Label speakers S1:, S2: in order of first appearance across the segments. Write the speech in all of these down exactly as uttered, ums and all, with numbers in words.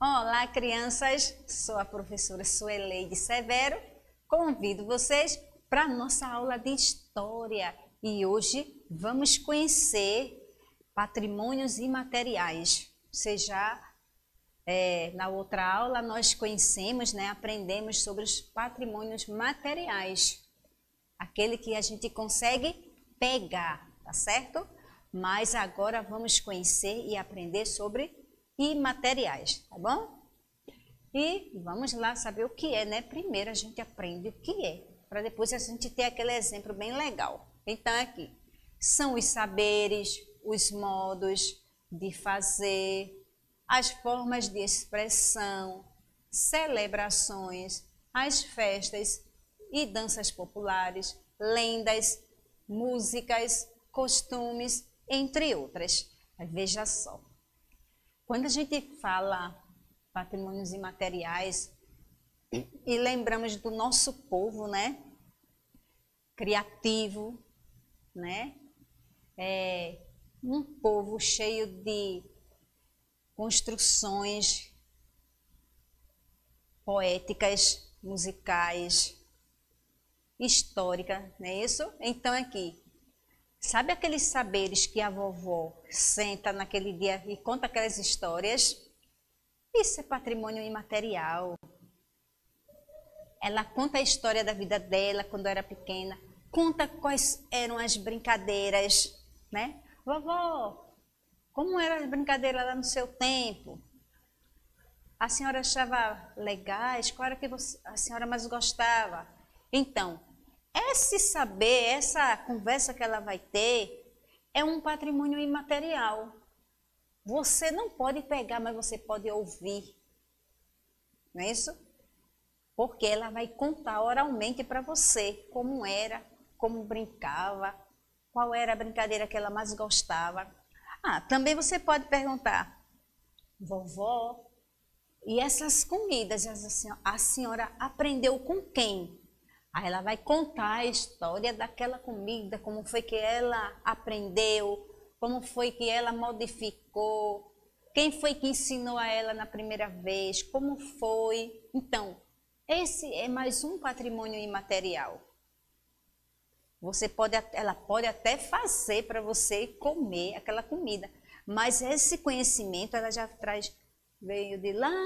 S1: Olá, crianças! Sou a professora Sueleide Severo. Convido vocês para a nossa aula de História. E hoje vamos conhecer patrimônios imateriais. Você já, é, na outra aula, nós conhecemos, né, aprendemos sobre os patrimônios materiais. Aquele que a gente consegue pegar, tá certo? Mas agora vamos conhecer e aprender sobre imateriais, tá bom? E vamos lá saber o que é, né? Primeiro a gente aprende o que é, para depois a gente ter aquele exemplo bem legal. Então aqui, são os saberes, os modos de fazer, as formas de expressão, celebrações, as festas e danças populares, lendas, músicas, costumes, entre outras. Mas veja só. Quando a gente fala patrimônios imateriais e lembramos do nosso povo, né? Criativo, né? É um povo cheio de construções poéticas, musicais, históricas, não é isso? Então aqui, sabe aqueles saberes que a vovó senta naquele dia e conta aquelas histórias? Isso é patrimônio imaterial. Ela conta a história da vida dela quando era pequena, conta quais eram as brincadeiras, né? Vovó, como eram as brincadeiras lá no seu tempo? A senhora achava legais? Qual era que você, a senhora mais gostava? Então, esse saber, essa conversa que ela vai ter, é um patrimônio imaterial. Você não pode pegar, mas você pode ouvir. Não é isso? Porque ela vai contar oralmente para você como era, como brincava, qual era a brincadeira que ela mais gostava. Ah, também você pode perguntar, vovó, e essas comidas, a senhora aprendeu com quem? Aí ela vai contar a história daquela comida, como foi que ela aprendeu, como foi que ela modificou, quem foi que ensinou a ela na primeira vez, como foi. Então, esse é mais um patrimônio imaterial. Você pode, ela pode até fazer para você comer aquela comida, mas esse conhecimento ela já traz, veio de lá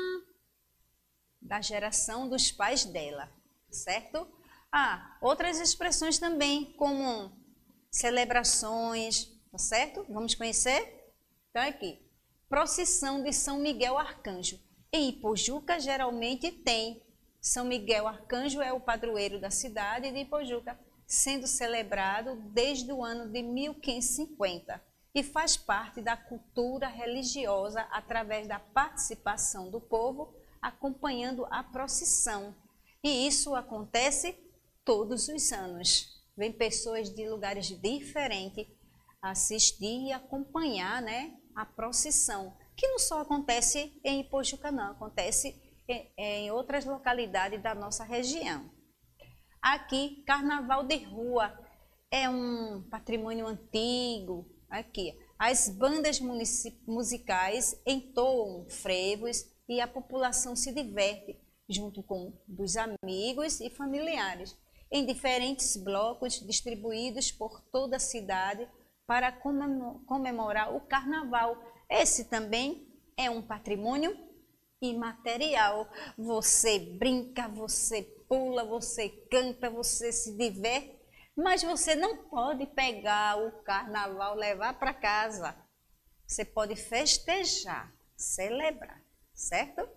S1: da geração dos pais dela. Certo? Ah, outras expressões também, como celebrações, tá certo? Vamos conhecer? Então aqui, procissão de São Miguel Arcanjo. Em Ipojuca geralmente tem. São Miguel Arcanjo é o padroeiro da cidade de Ipojuca, sendo celebrado desde o ano de mil quinhentos e cinquenta e faz parte da cultura religiosa através da participação do povo acompanhando a procissão. E isso acontece todos os anos. Vem pessoas de lugares diferentes assistir e acompanhar, né, a procissão, que não só acontece em Ipojuca, não, acontece em, em outras localidades da nossa região. Aqui, Carnaval de Rua é um patrimônio antigo. Aqui, as bandas musicais entoam frevos e a população se diverte junto com dos amigos e familiares, em diferentes blocos distribuídos por toda a cidade para comemorar o carnaval. Esse também é um patrimônio imaterial. Você brinca, você pula, você canta, você se diverte, mas você não pode pegar o carnaval e levar para casa. Você pode festejar, celebrar, certo?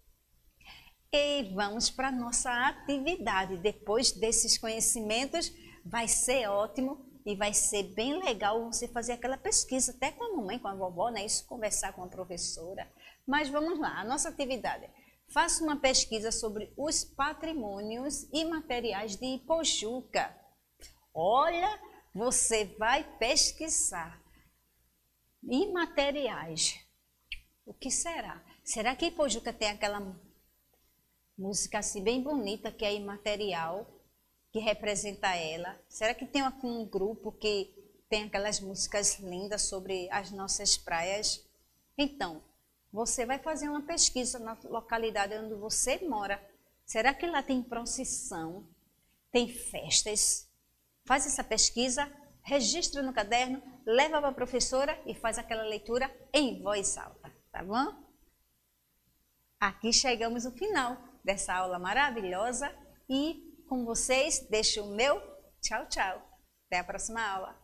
S1: E vamos para a nossa atividade. Depois desses conhecimentos, vai ser ótimo e vai ser bem legal você fazer aquela pesquisa, até com a mamãe, com a vovó, né? Isso, conversar com a professora. Mas vamos lá, a nossa atividade. Faça uma pesquisa sobre os patrimônios imateriais de Ipojuca. Olha, você vai pesquisar imateriais. O que será? Será que Ipojuca tem aquela música assim bem bonita que é imaterial, que representa ela? Será que tem um grupo que tem aquelas músicas lindas sobre as nossas praias? Então, você vai fazer uma pesquisa na localidade onde você mora. Será que lá tem procissão? Tem festas? Faz essa pesquisa, registra no caderno, leva para a professora e faz aquela leitura em voz alta, tá bom? Aqui chegamos ao final dessa aula maravilhosa e com vocês deixo o meu tchau, tchau. Até a próxima aula.